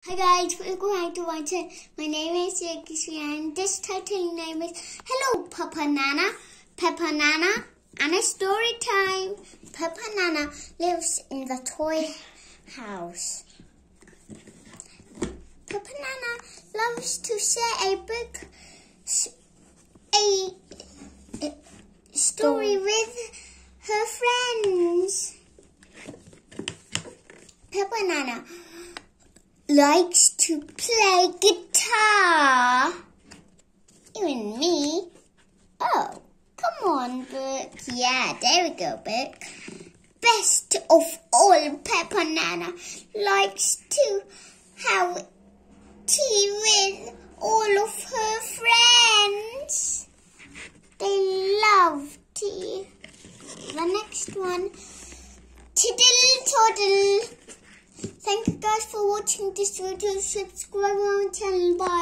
Hi guys, welcome to my channel. My name is Yogyasri and this title name is Hello Papa Nana. Papa Nana and a story time. Papa Nana lives in the toy house. Papa Nana loves to share a book, a story with her friends. Papa Nana likes to play guitar. Even me. Oh, come on, book. Yeah, there we go, book. Best of all, Papa Nana likes to have tea with all of her friends. They love tea. The next one, Tiddle Toddle. Thank you guys for watching this video. Subscribe to my channel. Bye.